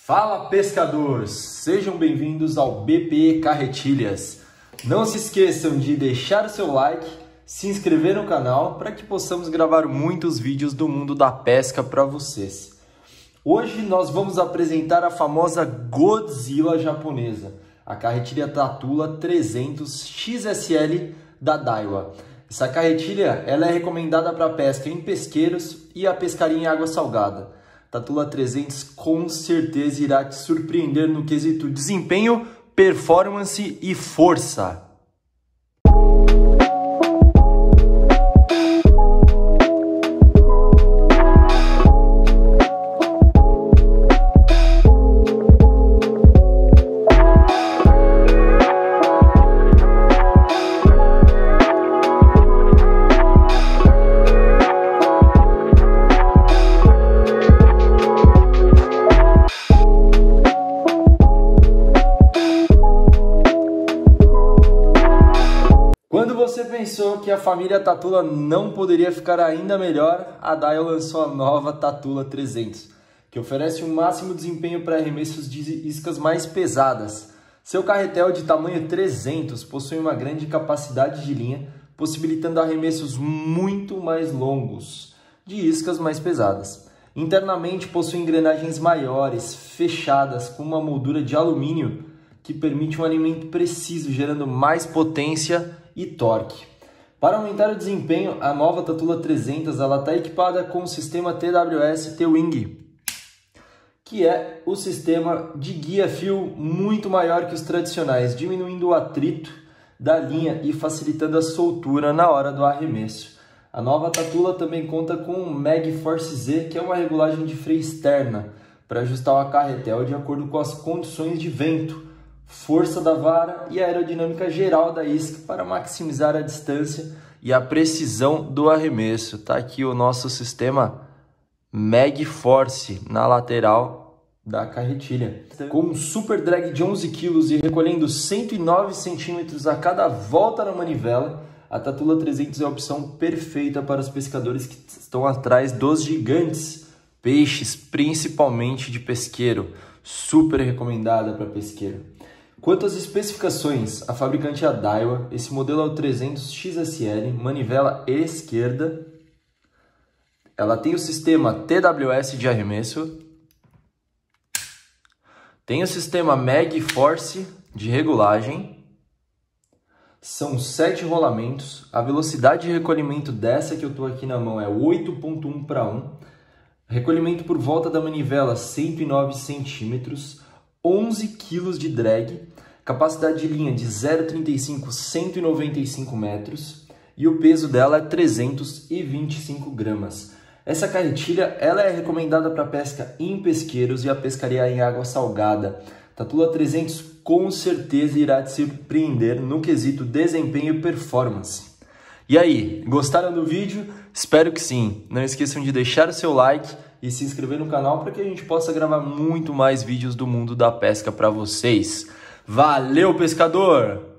Fala pescadores, sejam bem-vindos ao BP Carretilhas. Não se esqueçam de deixar o seu like, se inscrever no canal para que possamos gravar muitos vídeos do mundo da pesca para vocês. Hoje nós vamos apresentar a famosa Godzilla japonesa, a carretilha Tatula 300 XSL da Daiwa. Essa carretilha ela é recomendada para pesca em pesqueiros e a pescaria em água salgada. Tatula 300 com certeza irá te surpreender no quesito desempenho, performance e força. Quando você pensou que a família Tatula não poderia ficar ainda melhor, a Daiwa lançou a nova Tatula 300, que oferece um máximo desempenho para arremessos de iscas mais pesadas. Seu carretel de tamanho 300 possui uma grande capacidade de linha, possibilitando arremessos muito mais longos de iscas mais pesadas. Internamente possui engrenagens maiores, fechadas, com uma moldura de alumínio que permite um alimento preciso, gerando mais potência e torque. Para aumentar o desempenho, a nova Tatula 300 está equipada com o sistema TWS T-Wing, que é o sistema de guia-fio muito maior que os tradicionais, diminuindo o atrito da linha e facilitando a soltura na hora do arremesso. A nova Tatula também conta com o Mag Force Z, que é uma regulagem de freio externa para ajustar o carretel de acordo com as condições de vento, força da vara e a aerodinâmica geral da isca para maximizar a distância e a precisão do arremesso. Tá aqui o nosso sistema Mag Force na lateral da carretilha. Com um super drag de 11 kg e recolhendo 109 centímetros a cada volta na manivela, a Tatula 300 é a opção perfeita para os pescadores que estão atrás dos gigantes peixes, principalmente de pesqueiro. Super recomendada para pesqueiro. Quanto às especificações, a fabricante é a Daiwa. Esse modelo é o 300 XSL, manivela esquerda. Ela tem o sistema TWS de arremesso. Tem o sistema Mag Force de regulagem. São 7 rolamentos. A velocidade de recolhimento dessa que eu estou aqui na mão é 8.1 para 1. Recolhimento por volta da manivela 109 centímetros. 11 kg de drag, capacidade de linha de 0,35 195 metros e o peso dela é 325 gramas. Essa carretilha ela é recomendada para pesca em pesqueiros e a pescaria em água salgada. Tatula 300 com certeza irá te surpreender no quesito desempenho e performance. E aí, gostaram do vídeo? Espero que sim. Não esqueçam de deixar o seu like e se inscrever no canal para que a gente possa gravar muito mais vídeos do mundo da pesca para vocês. Valeu, pescador!